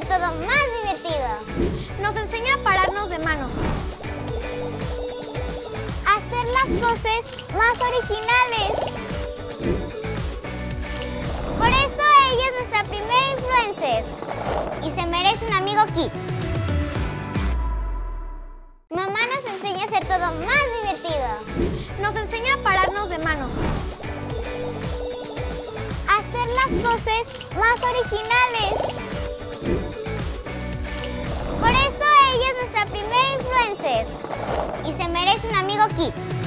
todo más divertido. Nos enseña a pararnos de manos, A hacer las poses más originales. Por eso ella es nuestra primera influencer y se merece un amigo Kit. Mamá nos enseña a hacer todo más divertido. nos enseña a pararnos de manos, A hacer las poses más originales. Por eso ella es nuestra primera influencer y se merece un amigo Kit.